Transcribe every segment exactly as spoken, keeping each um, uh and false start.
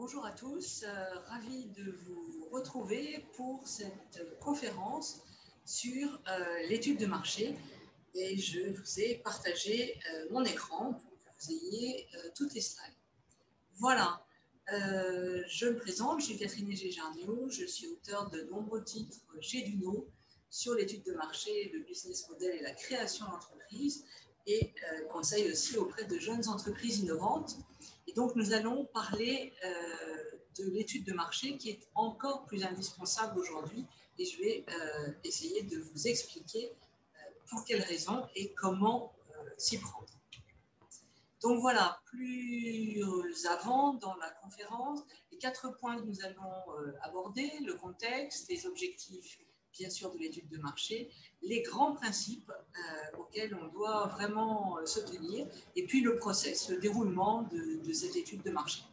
Bonjour à tous, euh, ravi de vous retrouver pour cette conférence sur euh, l'étude de marché et je vous ai partagé euh, mon écran pour que vous ayez euh, toutes les slides. Voilà, euh, je me présente, je suis Catherine Gégardino, je suis auteure de nombreux titres chez Duno sur l'étude de marché, le business model et la création d'entreprises et euh, conseille aussi auprès de jeunes entreprises innovantes. Et donc, nous allons parler euh, de l'étude de marché qui est encore plus indispensable aujourd'hui et je vais euh, essayer de vous expliquer euh, pour quelles raisons et comment euh, s'y prendre. Donc voilà, plus avant dans la conférence, les quatre points que nous allons euh, aborder, le contexte, les objectifs, bien sûr, de l'étude de marché, les grands principes euh, auxquels on doit vraiment euh, se tenir, et puis le process, le déroulement de, de cette étude de marché.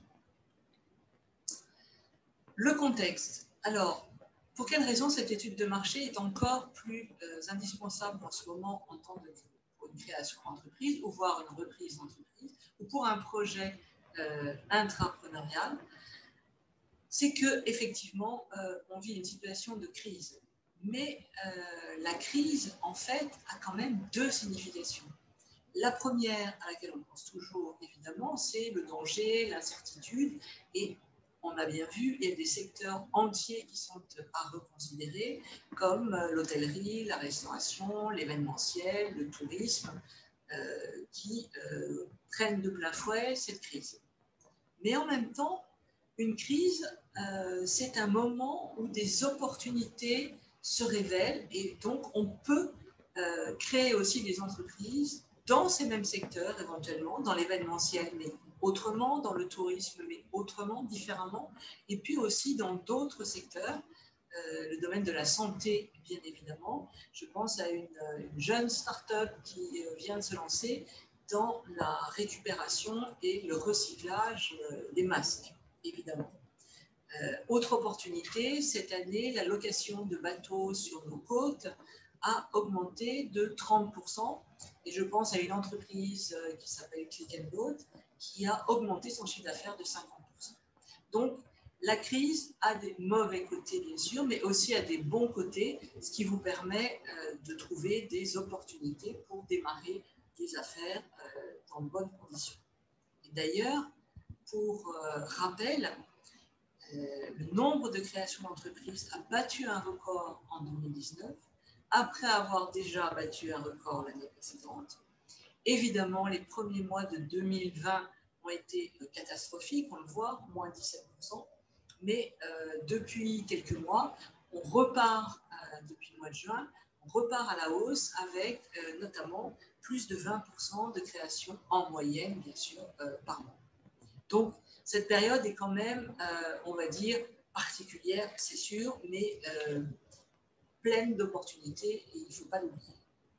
Le contexte. Alors, pour quelle raison cette étude de marché est encore plus euh, indispensable en ce moment en temps de pour une création d'entreprise, ou voire une reprise d'entreprise, ou pour un projet euh, intrapreneurial, c'est que effectivement, euh, on vit une situation de crise. Mais euh, la crise, en fait, a quand même deux significations. La première, à laquelle on pense toujours, évidemment, c'est le danger, l'incertitude. Et on a bien vu, il y a des secteurs entiers qui sont à reconsidérer, comme l'hôtellerie, la restauration, l'événementiel, le tourisme, euh, qui euh, prennent de plein fouet cette crise. Mais en même temps, une crise, euh, c'est un moment où des opportunités se révèlent et donc on peut euh, créer aussi des entreprises dans ces mêmes secteurs éventuellement, dans l'événementiel mais autrement, dans le tourisme mais autrement, différemment, et puis aussi dans d'autres secteurs, euh, le domaine de la santé bien évidemment. Je pense à une, une jeune start-up qui vient de se lancer dans la récupération et le recyclage des masques, évidemment. Euh, autre opportunité, cette année, la location de bateaux sur nos côtes a augmenté de trente pour cent. Et je pense à une entreprise qui s'appelle Click and Boat qui a augmenté son chiffre d'affaires de cinquante pour cent. Donc, la crise a des mauvais côtés, bien sûr, mais aussi a des bons côtés, ce qui vous permet euh, de trouver des opportunités pour démarrer des affaires euh, dans de bonnes conditions. Et d'ailleurs, pour euh, rappel, euh, le nombre de créations d'entreprises a battu un record en deux mille dix-neuf, après avoir déjà battu un record l'année précédente. Évidemment, les premiers mois de deux mille vingt ont été catastrophiques, on le voit, moins dix-sept pour cent. Mais euh, depuis quelques mois, on repart, euh, depuis le mois de juin, on repart à la hausse avec euh, notamment plus de vingt pour cent de création en moyenne, bien sûr, euh, par mois. Donc, cette période est quand même, euh, on va dire, particulière, c'est sûr, mais euh, pleine d'opportunités et il ne faut pas l'oublier.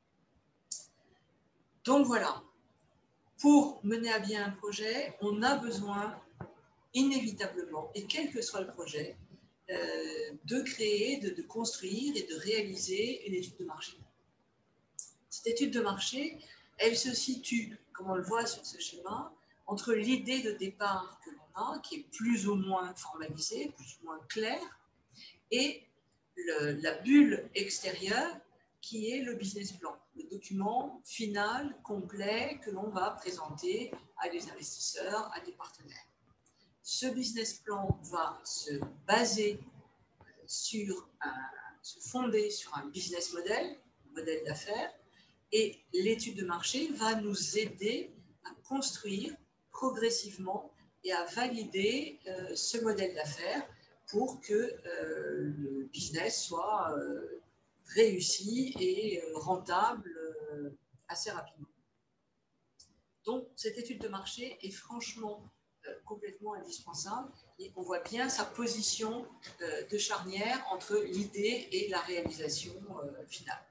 Donc voilà, pour mener à bien un projet, on a besoin inévitablement, et quel que soit le projet, euh, de créer, de, de construire et de réaliser une étude de marché. Cette étude de marché, elle se situe, comme on le voit sur ce schéma, entre l'idée de départ que l'on a, qui est plus ou moins formalisée, plus ou moins claire, et le, la bulle extérieure qui est le business plan, le document final, complet, que l'on va présenter à des investisseurs, à des partenaires. Ce business plan va se baser sur un, se fonder sur un business model, un modèle d'affaires, et l'étude de marché va nous aider à construire progressivement et à valider euh, ce modèle d'affaires pour que euh, le business soit euh, réussi et euh, rentable euh, assez rapidement. Donc, cette étude de marché est franchement euh, complètement indispensable et on voit bien sa position euh, de charnière entre l'idée et la réalisation euh, finale.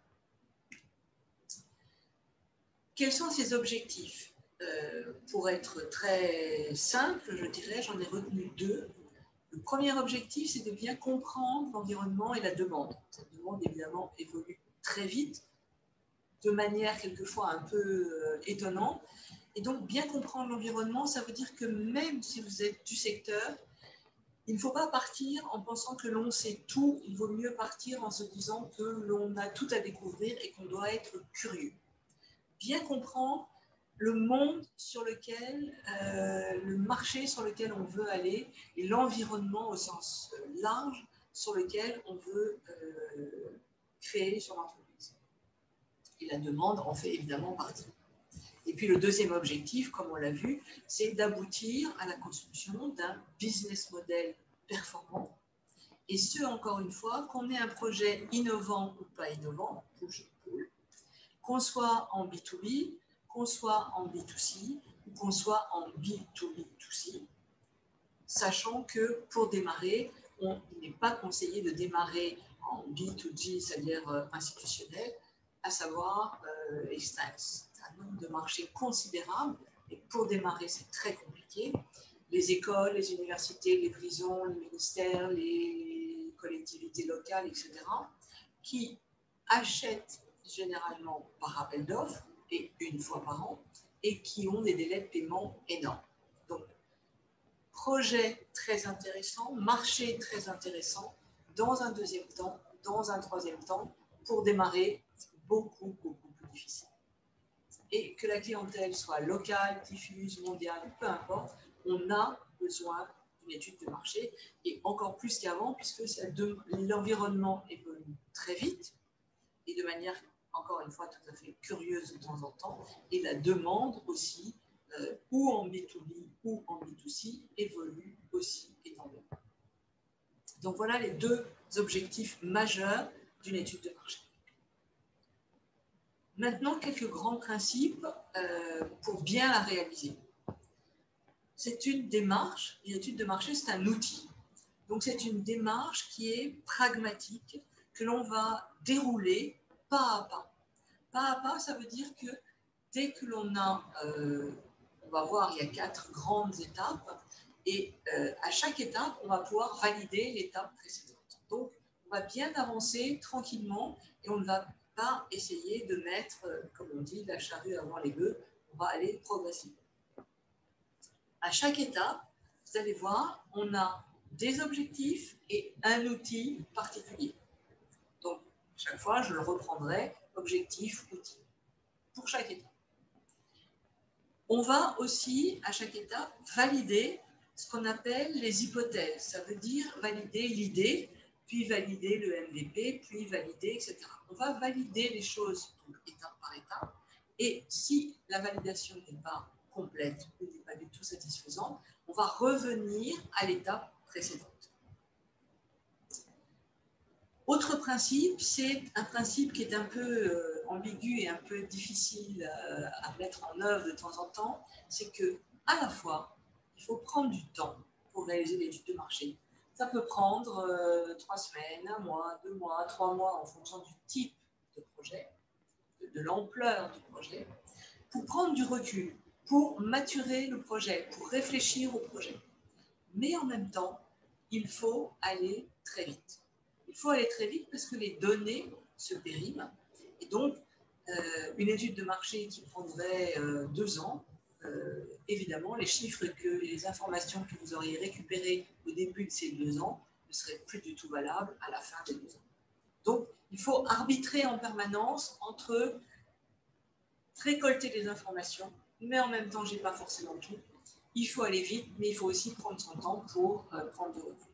Quels sont ses objectifs? euh, Pour être très simple, je dirais, j'en ai retenu deux. Le premier objectif, c'est de bien comprendre l'environnement et la demande. Cette demande, évidemment, évolue très vite, de manière quelquefois un peu euh, étonnante. Et donc, bien comprendre l'environnement, ça veut dire que même si vous êtes du secteur, il ne faut pas partir en pensant que l'on sait tout, il vaut mieux partir en se disant que l'on a tout à découvrir et qu'on doit être curieux. Bien comprendre le monde sur lequel, euh, le marché sur lequel on veut aller et l'environnement au sens large sur lequel on veut euh, créer son entreprise. Et la demande en fait évidemment partie. Et puis le deuxième objectif, comme on l'a vu, c'est d'aboutir à la construction d'un business model performant. Et ce, encore une fois, qu'on ait un projet innovant ou pas innovant, push ou pull, qu'on soit en B deux B, qu'on soit en B deux C, ou qu'on soit en B deux B deux C, sachant que pour démarrer, on, il n'est pas conseillé de démarrer en B deux G, c'est-à-dire euh, institutionnel, à savoir euh, extens. Un nombre de marchés considérable, et pour démarrer, c'est très compliqué. Les écoles, les universités, les prisons, les ministères, les collectivités locales, et cetera, qui achètent généralement par appel d'offres et une fois par an, et qui ont des délais de paiement énormes. Donc, projet très intéressant, marché très intéressant, dans un deuxième temps, dans un troisième temps, pour démarrer, beaucoup, beaucoup plus difficile. Et que la clientèle soit locale, diffuse, mondiale, peu importe, on a besoin d'une étude de marché, et encore plus qu'avant, puisque l'environnement évolue très vite, et de manière, encore une fois, tout à fait curieuse de temps en temps, et la demande aussi, euh, ou en B deux B ou en B deux C, évolue aussi énormément. Donc voilà les deux objectifs majeurs d'une étude de marché. Maintenant, quelques grands principes euh, pour bien la réaliser. C'est une démarche, une étude de marché, c'est un outil. Donc c'est une démarche qui est pragmatique, que l'on va dérouler pas à pas. Pas à pas, ça veut dire que dès que l'on a, euh, on va voir, il y a quatre grandes étapes, et euh, à chaque étape, on va pouvoir valider l'étape précédente. Donc, on va bien avancer tranquillement, et on ne va pas essayer de mettre, euh, comme on dit, la charrue avant les bœufs, on va aller progressivement. À chaque étape, vous allez voir, on a des objectifs et un outil particulier. Donc, chaque fois, je le reprendrai, objectif, outil, pour chaque étape. On va aussi, à chaque étape, valider ce qu'on appelle les hypothèses. Ça veut dire valider l'idée, puis valider le M V P, puis valider, et cetera. On va valider les choses donc, étape par étape. Et si la validation n'est pas complète ou n'est pas du tout satisfaisante, on va revenir à l'étape précédente. Autre principe, c'est un principe qui est un peu euh, ambigu et un peu difficile euh, à mettre en œuvre de temps en temps, c'est que à la fois, il faut prendre du temps pour réaliser l'étude de marché. Ça peut prendre euh, trois semaines, un mois, deux mois, trois mois en fonction du type de projet, de, de l'ampleur du projet, pour prendre du recul, pour maturer le projet, pour réfléchir au projet. Mais en même temps, il faut aller très vite. Il faut aller très vite parce que les données se périment. Et donc, euh, une étude de marché qui prendrait euh, deux ans, euh, évidemment, les chiffres que, et les informations que vous auriez récupérées au début de ces deux ans ne seraient plus du tout valables à la fin des deux ans. Donc, il faut arbitrer en permanence entre récolter des informations, mais en même temps, je n'ai pas forcément tout. Il faut aller vite, mais il faut aussi prendre son temps pour euh, prendre du recul.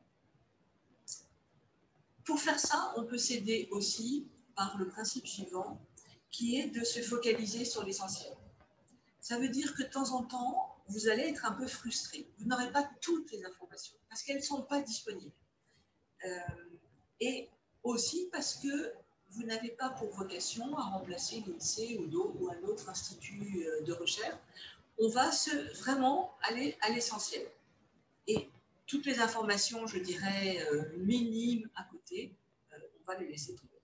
Pour faire ça, on peut s'aider aussi par le principe suivant, qui est de se focaliser sur l'essentiel. Ça veut dire que de temps en temps, vous allez être un peu frustré. Vous n'aurez pas toutes les informations parce qu'elles ne sont pas disponibles. Euh, et aussi parce que vous n'avez pas pour vocation à remplacer l'INSEE ou, ou un autre institut de recherche. On va se, vraiment aller à l'essentiel. Et toutes les informations, je dirais, euh, minimes à côté, euh, on va les laisser tomber.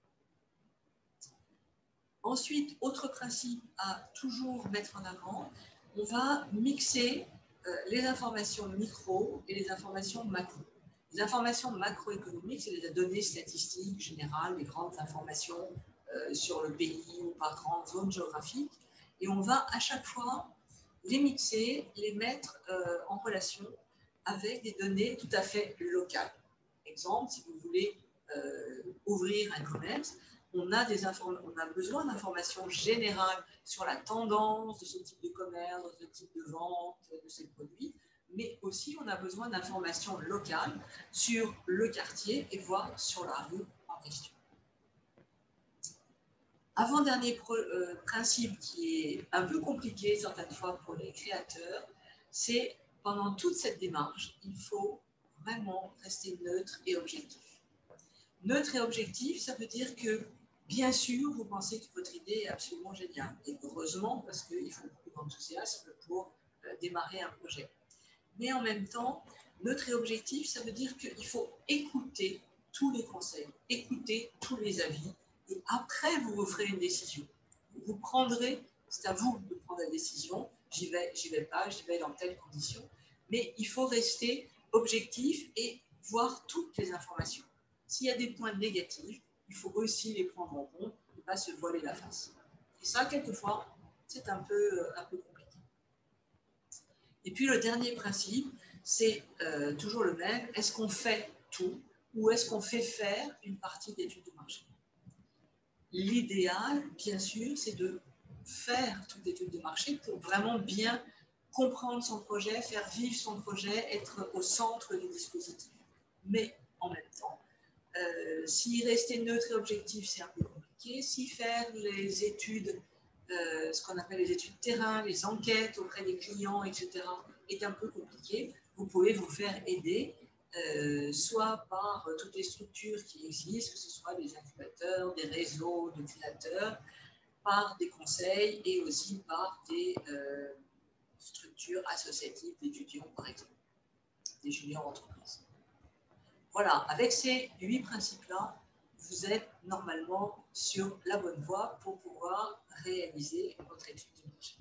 Ensuite, autre principe à toujours mettre en avant, on va mixer euh, les informations micro et les informations macro. Les informations macroéconomiques, c'est les données statistiques générales, les grandes informations euh, sur le pays ou par grandes zones géographiques. Et on va à chaque fois les mixer, les mettre euh, en relation avec des données tout à fait locales. Exemple, si vous voulez euh, ouvrir un commerce, on a, des on a besoin d'informations générales sur la tendance de ce type de commerce, de ce type de vente, de ces produits, mais aussi on a besoin d'informations locales sur le quartier et voire sur la rue en question. Avant-dernier euh, principe qui est un peu compliqué certaines fois pour les créateurs, c'est pendant toute cette démarche, il faut vraiment rester neutre et objectif. Neutre et objectif, ça veut dire que, bien sûr, vous pensez que votre idée est absolument géniale. Et heureusement, parce qu'il faut beaucoup d'enthousiasme pour euh, démarrer un projet. Mais en même temps, neutre et objectif, ça veut dire qu'il faut écouter tous les conseils, écouter tous les avis, et après, vous vous ferez une décision. Vous prendrez, c'est à vous de prendre la décision, j'y vais, j'y vais pas, j'y vais dans telles conditions, mais il faut rester objectif et voir toutes les informations. S'il y a des points négatifs, il faut aussi les prendre en compte et ne pas se voiler la face. Et ça, quelquefois, c'est un peu, un peu compliqué. Et puis, le dernier principe, c'est euh, toujours le même. Est-ce qu'on fait tout ou est-ce qu'on fait faire une partie d'études de marché? L'idéal, bien sûr, c'est de faire toute étude de marché pour vraiment bien comprendre son projet, faire vivre son projet, être au centre du dispositif. Mais en même temps, euh, si rester neutre et objectif, c'est un peu compliqué. Si faire les études, euh, ce qu'on appelle les études terrain, les enquêtes auprès des clients, et cetera, est un peu compliqué, vous pouvez vous faire aider Euh, soit par euh, toutes les structures qui existent, que ce soit des incubateurs, des réseaux de créateurs, par des conseils et aussi par des euh, structures associatives d'étudiants, par exemple, des juniors entreprises. Voilà, avec ces huit principes-là, vous êtes normalement sur la bonne voie pour pouvoir réaliser votre étude de marché.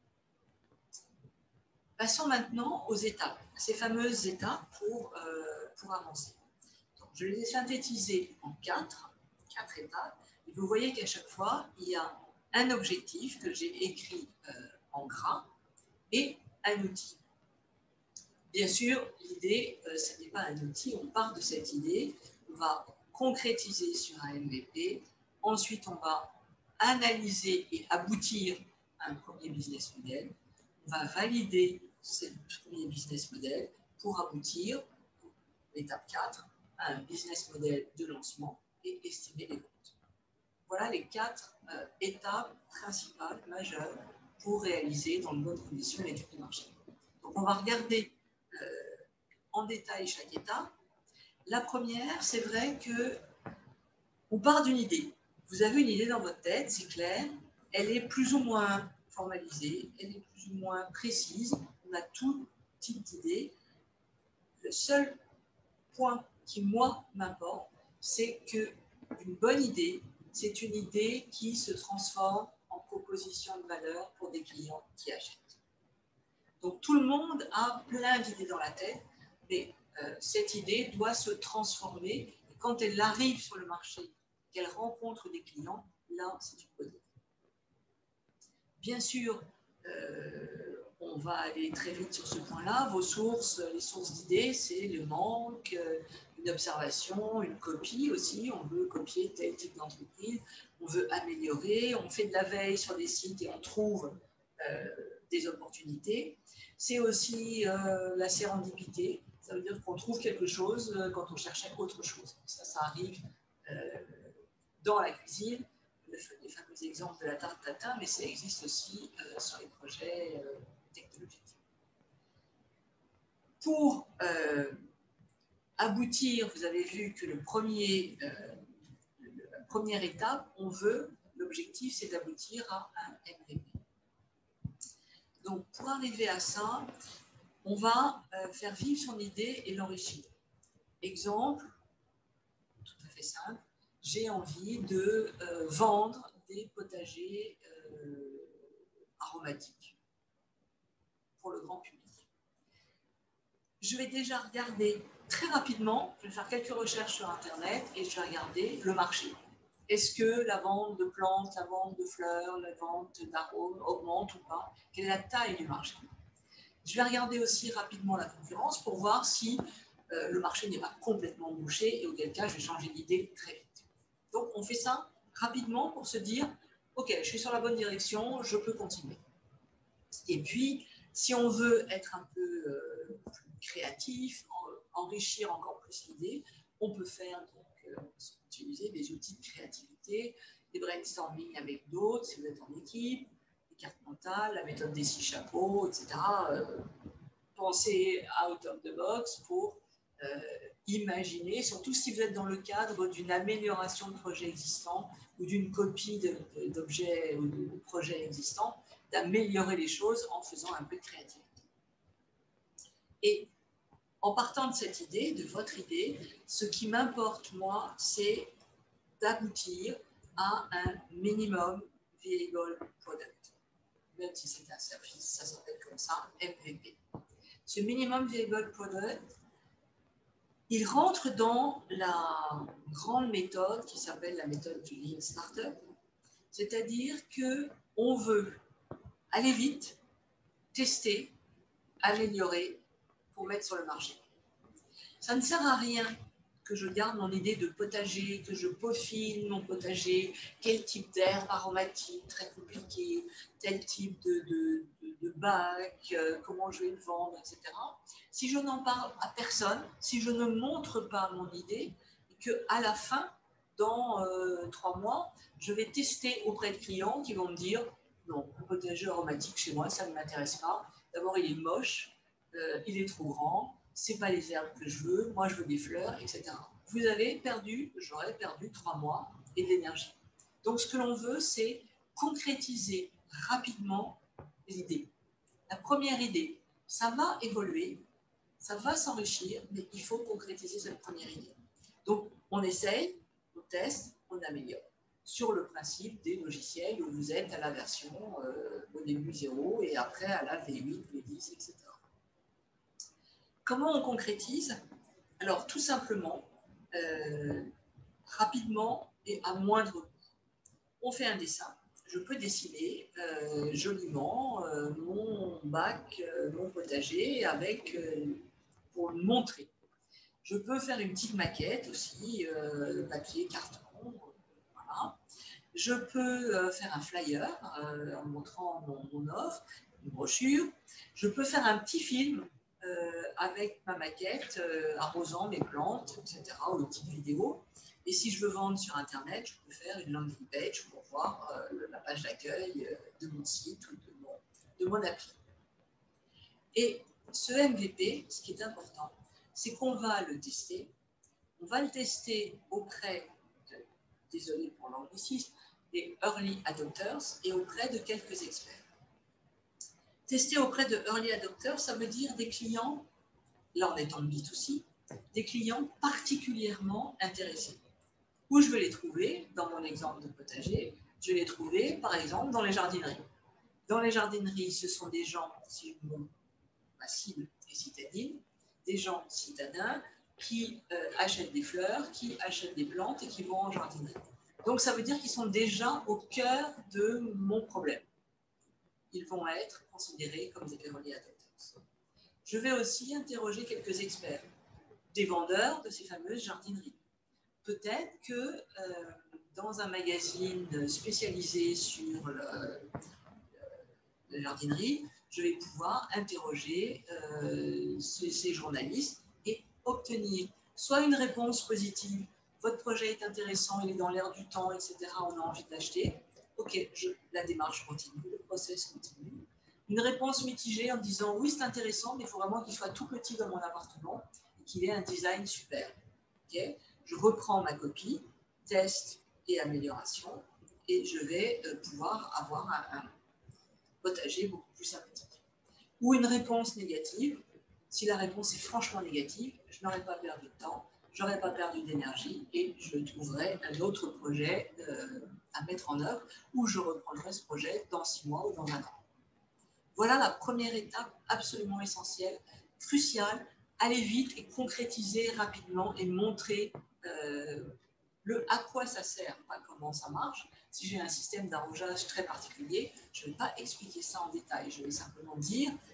Passons maintenant aux étapes, ces fameuses étapes pour, euh, pour avancer. Donc, je les ai synthétisées en quatre, quatre étapes. Et vous voyez qu'à chaque fois, il y a un objectif que j'ai écrit euh, en gras et un outil. Bien sûr, l'idée, euh, ce n'est pas un outil, on part de cette idée, on va concrétiser sur un M V P, ensuite on va analyser et aboutir à un premier business model, on va valider ce premier business model pour aboutir, l'étape quatre, à un business model de lancement et estimer les ventes. Voilà les quatre euh, étapes principales, majeures, pour réaliser dans de bonnes conditions l'étude de marché. Donc on va regarder euh, en détail chaque étape. La première, c'est vrai que on part d'une idée. Vous avez une idée dans votre tête, c'est clair, elle est plus ou moins formalisée, elle est plus ou moins précise, on a tout type d'idée. Le seul point qui, moi, m'importe, c'est qu'une bonne idée, c'est une idée qui se transforme en proposition de valeur pour des clients qui achètent. Donc, tout le monde a plein d'idées dans la tête, mais euh, cette idée doit se transformer. Et quand elle arrive sur le marché, qu'elle rencontre des clients, là, c'est une bonne idée. Bien sûr, euh, on va aller très vite sur ce point-là. Vos sources, les sources d'idées, c'est le manque, une observation, une copie aussi. On veut copier tel type d'entreprise, on veut améliorer, on fait de la veille sur des sites et on trouve euh, des opportunités. C'est aussi euh, la sérendipité. Ça veut dire qu'on trouve quelque chose quand on cherchait autre chose. Ça, ça arrive euh, dans la cuisine. Les fameux exemples de la tarte tatin, mais ça existe aussi euh, sur les projets euh, technologiques. Pour euh, aboutir, vous avez vu que le premier, euh, la première étape, on veut, l'objectif, c'est d'aboutir à un M V P. Donc, pour arriver à ça, on va euh, faire vivre son idée et l'enrichir. Exemple, tout à fait simple, j'ai envie de euh, vendre des potagers euh, aromatiques pour le grand public. Je vais déjà regarder très rapidement, je vais faire quelques recherches sur Internet et je vais regarder le marché. Est-ce que la vente de plantes, la vente de fleurs, la vente d'arômes augmente ou pas? Quelle est la taille du marché? Je vais regarder aussi rapidement la concurrence pour voir si euh, le marché n'est pas complètement bouché et auquel cas je vais changer d'idée très vite. Donc on fait ça rapidement pour se dire ok, je suis sur la bonne direction, je peux continuer. Et puis si on veut être un peu euh, plus créatif, en, enrichir encore plus l'idée, on peut faire donc euh, utiliser des outils de créativité, des brainstorming avec d'autres si vous êtes en équipe, les cartes mentales, la méthode des six chapeaux, et cetera. Euh, penser out of the box pour euh, imaginer, surtout si vous êtes dans le cadre d'une amélioration de projets existants ou d'une copie d'objets ou de projets existants, d'améliorer les choses en faisant un peu de créativité. Et en partant de cette idée, de votre idée, ce qui m'importe, moi, c'est d'aboutir à un minimum viable product. Même si c'est un service, ça s'appelle comme ça, M V P. Ce minimum viable product, il rentre dans la grande méthode qui s'appelle la méthode du Lean Startup. C'est-à-dire qu'on veut aller vite, tester, améliorer pour mettre sur le marché. Ça ne sert à rien que je garde mon idée de potager, que je peaufine mon potager, quel type d'herbe aromatique, très compliqué, tel type de, de, de, de bac, euh, comment je vais le vendre, et cetera. Si je n'en parle à personne, si je ne montre pas mon idée, et qu'à la fin, dans euh, trois mois, je vais tester auprès de clients qui vont me dire « Non, le potager aromatique chez moi, ça ne m'intéresse pas. D'abord, il est moche, euh, il est trop grand, c'est pas les herbes que je veux, moi je veux des fleurs, et cetera. Vous avez perdu, j'aurais perdu trois mois et de l'énergie. Donc ce que l'on veut, c'est concrétiser rapidement l'idée. La première idée, ça va évoluer, ça va s'enrichir, mais il faut concrétiser cette première idée. Donc on essaye, on teste, on améliore. Sur le principe des logiciels où vous êtes à la version euh, au début zéro et après à la V huit, V dix, et cetera. Comment on concrétise? Alors, tout simplement, euh, rapidement et à moindre coût. On fait un dessin. Je peux dessiner euh, joliment euh, mon bac, euh, mon potager, avec, euh, pour le montrer. Je peux faire une petite maquette aussi, euh, papier, carton, voilà. Je peux euh, faire un flyer euh, en montrant mon, mon offre, une brochure. Je peux faire un petit film Euh, avec ma maquette, euh, arrosant mes plantes, et cetera, ou une petite vidéo. Et si je veux vendre sur Internet, je peux faire une landing page pour voir euh, la page d'accueil euh, de mon site ou de mon, de mon appli. Et ce M V P, ce qui est important, c'est qu'on va le tester. On va le tester auprès, de, désolé pour l'anglicisme, des early adopters et auprès de quelques experts. Tester auprès de early adopters, ça veut dire des clients, là on est en B deux C, des clients particulièrement intéressés. Où je vais les trouver, dans mon exemple de potager, je vais les trouver par exemple dans les jardineries. Dans les jardineries, ce sont des gens, si mon, ma cible est citadine, des gens citadins qui euh, achètent des fleurs, qui achètent des plantes et qui vont en jardinerie. Donc ça veut dire qu'ils sont déjà au cœur de mon problème. Ils vont être considérés comme des early adopters. Je vais aussi interroger quelques experts, des vendeurs de ces fameuses jardineries. Peut-être que euh, dans un magazine spécialisé sur le, la jardinerie, je vais pouvoir interroger euh, ces, ces journalistes et obtenir soit une réponse positive, votre projet est intéressant, il est dans l'air du temps, et cetera, on a envie de l'acheter. Ok, je, la démarche continue, le process continue. Une réponse mitigée en disant oui, c'est intéressant, mais il faut vraiment qu'il soit tout petit dans mon appartement et qu'il ait un design super. Okay, je reprends ma copie, test et amélioration, et je vais euh, pouvoir avoir un, un potager beaucoup plus sympathique. Ou une réponse négative. Si la réponse est franchement négative, je n'aurai pas perdu de temps, je n'aurai pas perdu d'énergie et je trouverai un autre projet euh, à mettre en œuvre ou je reprendrai ce projet dans six mois ou dans un an. Voilà la première étape absolument essentielle, cruciale, aller vite et concrétiser rapidement et montrer euh, le à quoi ça sert, pas comment ça marche. Si j'ai un système d'arrosage très particulier, je ne vais pas expliquer ça en détail, je vais simplement dire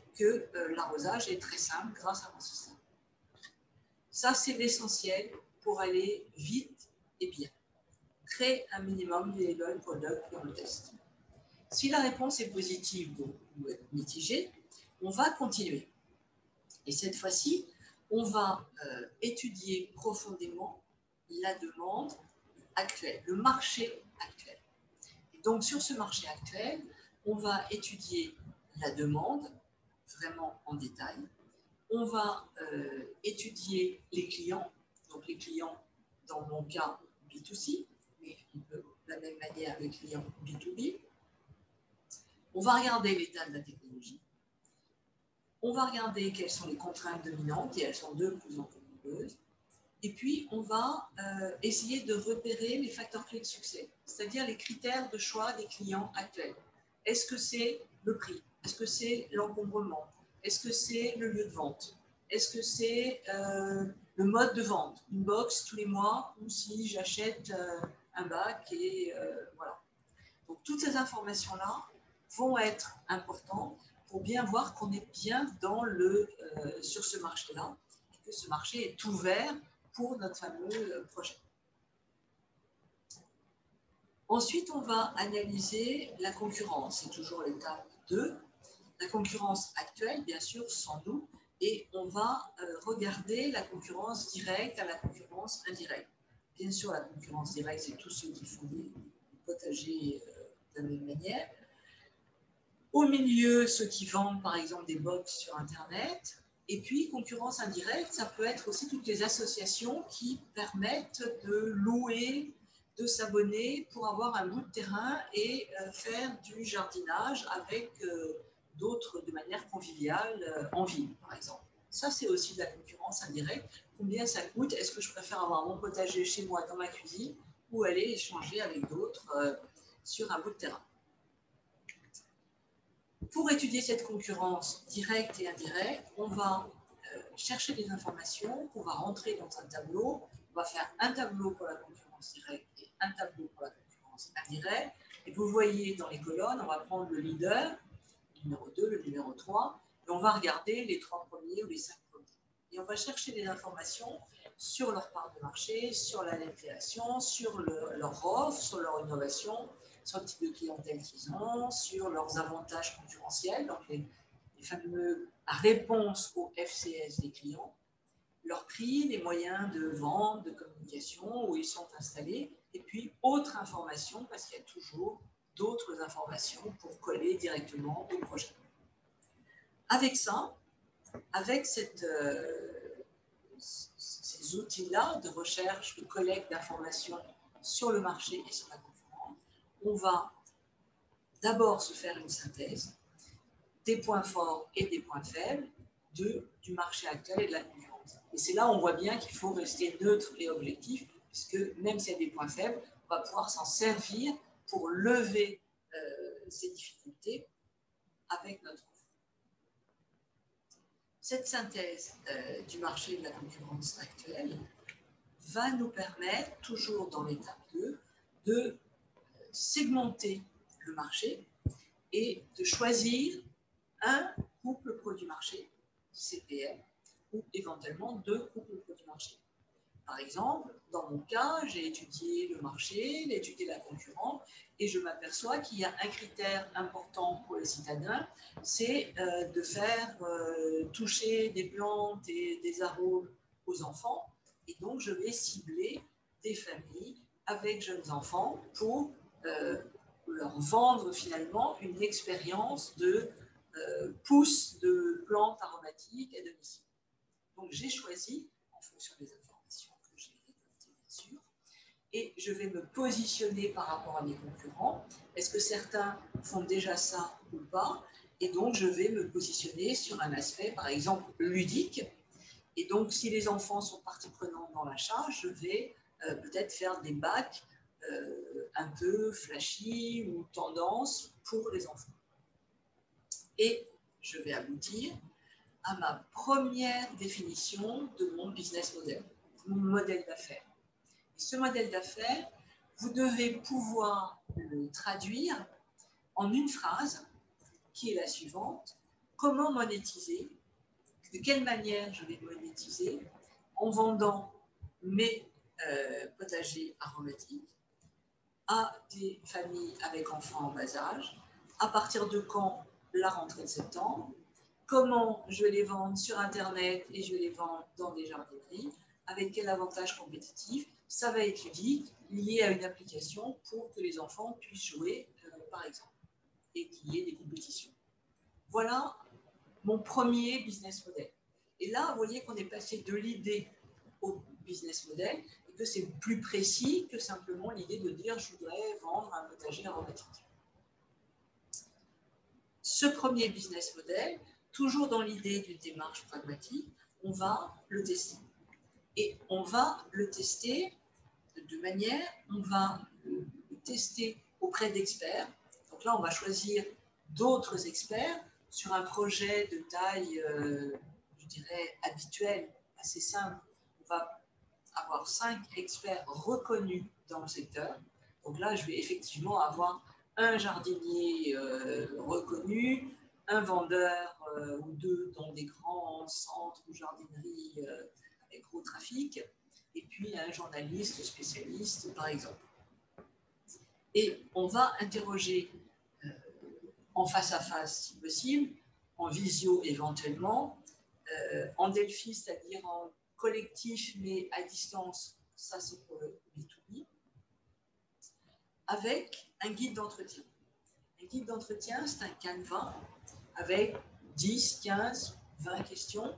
que euh, l'arrosage est très simple grâce à mon système. Ça, c'est l'essentiel pour aller vite et bien. Créer un minimum viable product dans le test. Si la réponse est positive ou mitigée, on va continuer. Et cette fois-ci, on va euh, étudier profondément la demande actuelle, le marché actuel. Et donc, sur ce marché actuel, on va étudier la demande vraiment en détail. On va euh, étudier les clients, donc les clients, dans mon cas, B deux C, mais on peut de la même manière les clients B deux B. On va regarder l'état de la technologie. On va regarder quelles sont les contraintes dominantes, et elles sont de plus en plus nombreuses. Et puis, on va euh, essayer de repérer les facteurs clés de succès, c'est-à-dire les critères de choix des clients actuels. Est-ce que c'est le prix? Est-ce que c'est l'encombrement? Est-ce que c'est le lieu de vente? Est-ce que c'est euh, le mode de vente? Une box tous les mois, ou si j'achète euh, un bac et euh, voilà. Donc, toutes ces informations-là vont être importantes pour bien voir qu'on est bien dans le, euh, sur ce marché-là et que ce marché est ouvert pour notre fameux projet. Ensuite, on va analyser la concurrence. C'est toujours l'étape deux. La concurrence actuelle, bien sûr, sans nous. Et on va euh, regarder la concurrence directe à la concurrence indirecte. Bien sûr, la concurrence directe, c'est tous ceux qui font des potagers euh, de la même manière. Au milieu, ceux qui vendent, par exemple, des box sur Internet. Et puis, concurrence indirecte, ça peut être aussi toutes les associations qui permettent de louer, de s'abonner pour avoir un bout de terrain et euh, faire du jardinage avec euh, d'autres de manière conviviale euh, en ville, par exemple. Ça, c'est aussi de la concurrence indirecte. Combien ça coûte? Est-ce que je préfère avoir mon potager chez moi dans ma cuisine ou aller échanger avec d'autres euh, sur un bout de terrain? Pour étudier cette concurrence directe et indirecte, on va euh, chercher des informations, on va rentrer dans un tableau, on va faire un tableau pour la concurrence directe et un tableau pour la concurrence indirecte. Et vous voyez dans les colonnes, on va prendre le leader, le numéro deux, le numéro trois, et on va regarder les trois premiers ou les cinq premiers. Et on va chercher des informations sur leur part de marché, sur la création, sur le, leur offre, sur leur innovation, sur le type de clientèle qu'ils ont, sur leurs avantages concurrentiels, donc les, les fameuses réponses au F C S des clients, leur prix, les moyens de vente, de communication, où ils sont installés, et puis autres informations, parce qu'il y a toujours d'autres informations pour coller directement au projet. Avec ça, avec cette, euh, ces outils-là de recherche, de collecte d'informations sur le marché et sur la concurrence, on va d'abord se faire une synthèse des points forts et des points faibles de, du marché actuel et de la concurrence. Et c'est là où on voit bien qu'il faut rester neutre et objectif, puisque même s'il y a des points faibles, on va pouvoir s'en servir pour lever euh, ces difficultés avec notre offre. Cette synthèse euh, du marché et de la concurrence actuelle va nous permettre, toujours dans l'étape deux, de segmenter le marché et de choisir un couple produit-marché, C P M, ou éventuellement deux couples produit-marché. Par exemple, dans mon cas, j'ai étudié le marché, j'ai étudié la concurrence, et je m'aperçois qu'il y a un critère important pour les citadins, c'est euh, de faire euh, toucher des plantes et des arômes aux enfants, et donc je vais cibler des familles avec jeunes enfants pour euh, leur vendre finalement une expérience de euh, pousse de plantes aromatiques à domicile. Donc j'ai choisi, en fonction des informations que j'ai récoltées bien sûr, et je vais me positionner par rapport à mes concurrents. Est-ce que certains font déjà ça ou pas? Et donc je vais me positionner sur un aspect, par exemple, ludique. Et donc si les enfants sont partie prenante dans l'achat, je vais euh, peut-être faire des bacs euh, un peu flashy ou tendance pour les enfants. Et je vais aboutir à ma première définition de mon business model, mon modèle d'affaires. Et ce modèle d'affaires, vous devez pouvoir le traduire en une phrase qui est la suivante. comment monétiser, de quelle manière je vais monétiser en vendant mes euh, potagers aromatiques à des familles avec enfants en bas âge, à partir de quand la rentrée de septembre, comment je vais les vendre sur Internet et je vais les vendre dans des jardineries, avec quel avantage compétitif. Ça va être ludique, lié à une application pour que les enfants puissent jouer, euh, par exemple, et qu'il y ait des compétitions. Voilà mon premier business model. Et là, vous voyez qu'on est passé de l'idée au business model et que c'est plus précis que simplement l'idée de dire je voudrais vendre un potager aromatique. Ce premier business model, toujours dans l'idée d'une démarche pragmatique, on va le tester. Et on va le tester de deux manières. On va le tester auprès d'experts. Donc là, on va choisir d'autres experts sur un projet de taille, euh, je dirais, habituelle, assez simple. On va avoir cinq experts reconnus dans le secteur. Donc là, je vais effectivement avoir un jardinier euh, reconnu, un vendeur euh, ou deux dans des grands centres ou jardineries euh, avec gros trafic, et puis un journaliste spécialiste, par exemple. Et on va interroger euh, en face à face, si possible, en visio éventuellement, euh, en Delphi, c'est-à-dire en collectif, mais à distance, ça c'est pour le B deux B, avec un guide d'entretien. Un guide d'entretien, c'est un canevas avec dix, quinze, vingt questions,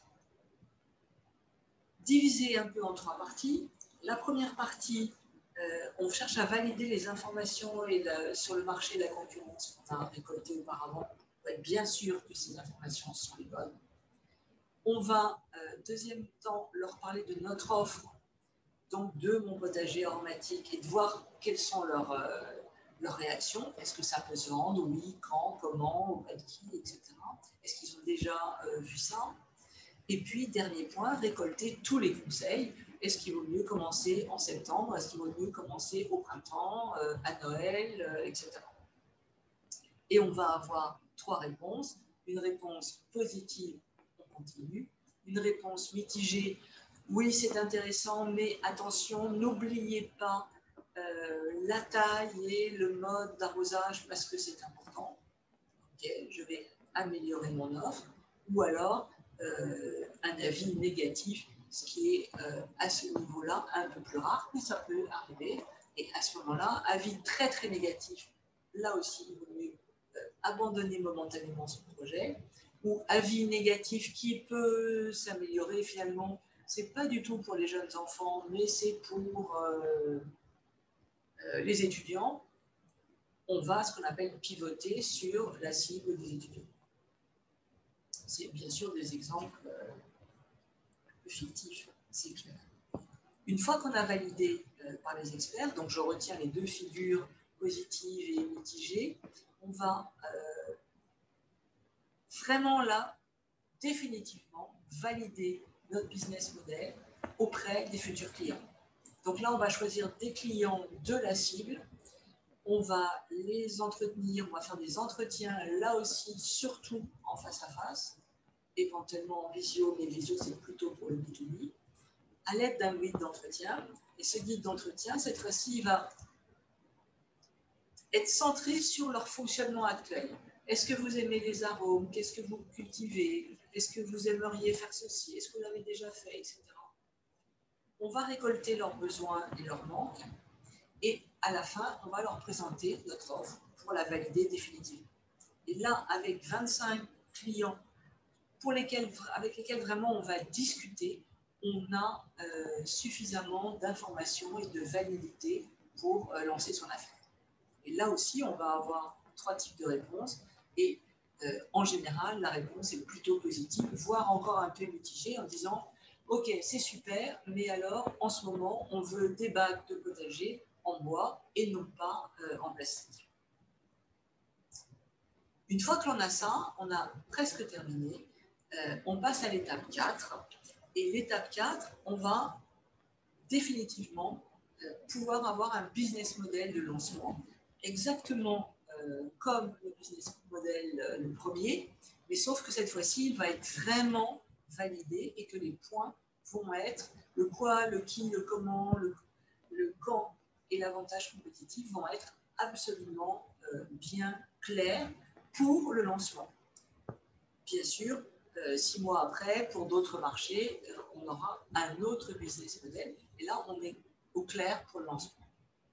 divisées un peu en trois parties. La première partie, euh, on cherche à valider les informations et la, sur le marché de la concurrence qu'on a récoltées auparavant, pour être bien sûr que ces informations sont les bonnes. On va, euh, deuxième temps, leur parler de notre offre, donc de mon potager aromatique, et de voir quelles sont leurs, euh, leurs réactions. Est-ce que ça peut se vendre? Oui, quand, comment, auprès de qui, et cetera. Est-ce qu'ils ont déjà euh, vu ça? Et puis, dernier point, récolter tous les conseils. Est-ce qu'il vaut mieux commencer en septembre? Est-ce qu'il vaut mieux commencer au printemps, euh, à Noël, euh, et cetera. Et on va avoir trois réponses. Une réponse positive, on continue. Une réponse mitigée, oui, c'est intéressant, mais attention, n'oubliez pas euh, la taille et le mode d'arrosage parce que c'est important. Ok, je vais améliorer mon offre. Ou alors, euh, un avis négatif, ce qui est euh, à ce niveau-là un peu plus rare, mais ça peut arriver. Et à ce moment-là, avis très très négatif, là aussi, il vaut mieux euh, abandonner momentanément son projet. Ou avis négatif qui peut s'améliorer finalement, c'est pas du tout pour les jeunes enfants, mais c'est pour euh, euh, les étudiants. On va ce qu'on appelle pivoter sur la cible des étudiants. C'est bien sûr des exemples euh, fictifs, c'est clair. Une fois qu'on a validé euh, par les experts, donc je retiens les deux figures positives et mitigées, on va euh, vraiment là, définitivement, valider notre business model auprès des futurs clients. Donc là, on va choisir des clients de la cible, on va les entretenir, on va faire des entretiens, là aussi, surtout en face à face, éventuellement en visio, mais visio, c'est plutôt pour le B deux B, à l'aide d'un guide d'entretien. Et ce guide d'entretien, cette fois-ci, il va être centré sur leur fonctionnement actuel. Est-ce que vous aimez les arômes? Qu'est-ce que vous cultivez? Est-ce que vous aimeriez faire ceci? Est-ce que vous l'avez déjà fait? Etc. On va récolter leurs besoins et leurs manques. Et à la fin, on va leur présenter notre offre pour la valider définitivement. Et là, avec vingt-cinq clients pour lesquels, avec lesquels vraiment on va discuter, on a euh, suffisamment d'informations et de validité pour euh, lancer son affaire. Et là aussi, on va avoir trois types de réponses. Et euh, en général, la réponse est plutôt positive, voire encore un peu mitigée en disant « Ok, c'est super, mais alors, en ce moment, on veut des bacs de potager en bois et non pas euh, en plastique. » Une fois que l'on a ça, on a presque terminé. Euh, on passe à l'étape quatre. Et l'étape quatre, on va définitivement euh, pouvoir avoir un business model de lancement, exactement euh, comme le business model euh, le premier, Mais sauf que cette fois-ci, il va être vraiment validé et que les points vont être le quoi, le qui, le comment, le, le quand et l'avantage compétitif vont être absolument euh, bien clairs pour le lancement. Bien sûr, euh, six mois après, pour d'autres marchés, euh, on aura un autre business model. Et là, on est au clair pour le lancement.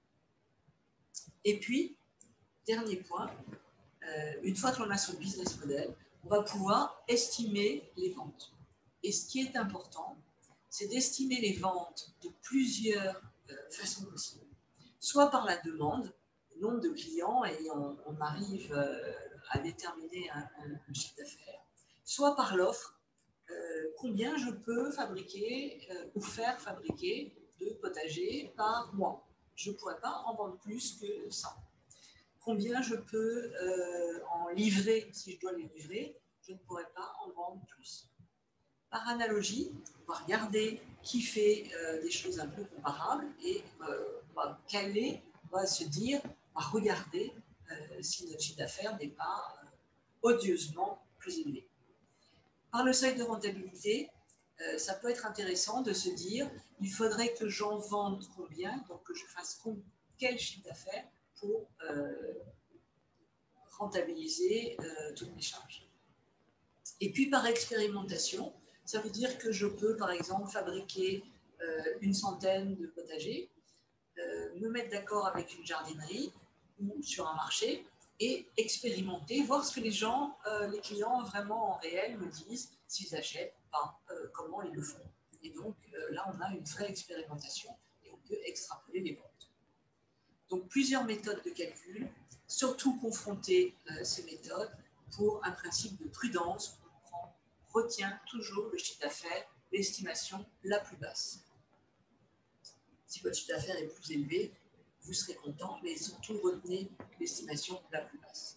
Et puis, dernier point, euh, une fois que l'on a son business model, on va pouvoir estimer les ventes. Et ce qui est important, c'est d'estimer les ventes de plusieurs euh, façons possibles. Soit par la demande, le nombre de clients, et on, on arrive euh, à déterminer un, un, un chiffre d'affaires, soit par l'offre, euh, combien je peux fabriquer euh, ou faire fabriquer de potagers par mois. Je ne pourrais pas en vendre plus que ça. Combien je peux euh, en livrer, si je dois les livrer, je ne pourrais pas en vendre plus. Par analogie, on va regarder qui fait euh, des choses un peu comparables et euh, on va caler, on va se dire, on va regarder euh, si notre chiffre d'affaires n'est pas euh, odieusement plus élevé. Par le seuil de rentabilité, euh, ça peut être intéressant de se dire, il faudrait que j'en vende combien, donc que je fasse quel chiffre d'affaires pour euh, rentabiliser euh, toutes mes charges. Et puis par expérimentation, ça veut dire que je peux par exemple fabriquer euh, une centaine de potagers, euh, me mettre d'accord avec une jardinerie ou sur un marché et expérimenter, voir ce que les gens, euh, les clients vraiment en réel me disent, s'ils achètent, pas, euh, comment ils le font. Et donc euh, là, on a une vraie expérimentation et on peut extrapoler les ventes. Donc, plusieurs méthodes de calcul, surtout confronter euh, ces méthodes pour un principe de prudence. On prend, retient toujours le chiffre d'affaires, l'estimation la plus basse. Si votre chiffre d'affaires est plus élevé, vous serez content, mais surtout retenez l'estimation la plus basse.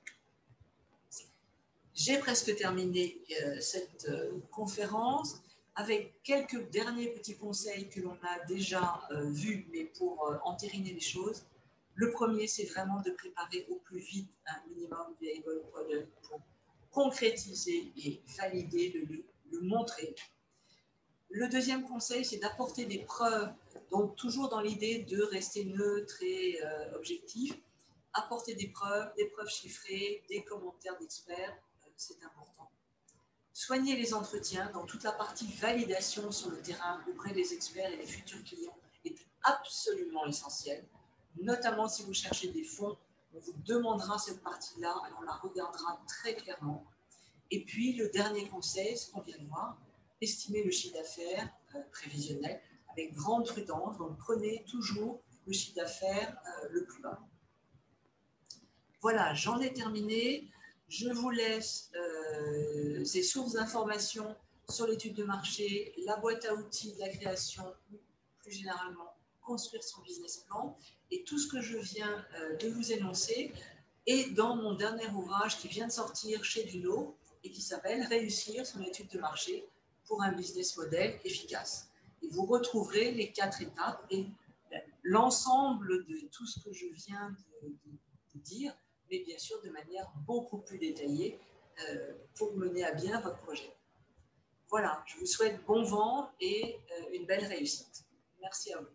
J'ai presque terminé euh, cette euh, conférence avec quelques derniers petits conseils que l'on a déjà euh, vus, mais pour euh, entériner les choses. Le premier, c'est vraiment de préparer au plus vite un minimum viable product pour concrétiser et valider, le, le, le montrer. Le deuxième conseil, c'est d'apporter des preuves, donc toujours dans l'idée de rester neutre et euh, objectif, apporter des preuves, des preuves chiffrées, des commentaires d'experts, euh, c'est important. Soigner les entretiens dans toute la partie validation sur le terrain auprès des experts et des futurs clients est absolument essentiel, notamment si vous cherchez des fonds, on vous demandera cette partie-là et on la regardera très clairement. Et puis, le dernier conseil, ce qu'on vient de voir, estimer le chiffre d'affaires euh, prévisionnel avec grande prudence. Donc, prenez toujours le chiffre d'affaires euh, le plus bas. Voilà, j'en ai terminé. Je vous laisse euh, ces sources d'informations sur l'étude de marché, la boîte à outils de la création, plus généralement, construire son business plan. Et tout ce que je viens euh, de vous énoncer est dans mon dernier ouvrage qui vient de sortir chez Duno et qui s'appelle « Réussir son étude de marché pour un business model efficace ». Et vous retrouverez les quatre étapes et l'ensemble de tout ce que je viens de, de, de dire, mais bien sûr de manière beaucoup plus détaillée euh, pour mener à bien votre projet. Voilà, je vous souhaite bon vent et euh, une belle réussite. Merci à vous.